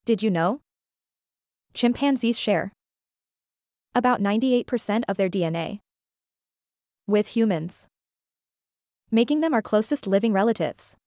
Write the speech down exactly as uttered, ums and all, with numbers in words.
Did you know? Chimpanzees share about ninety-eight percent of their D N A with humans, making them our closest living relatives.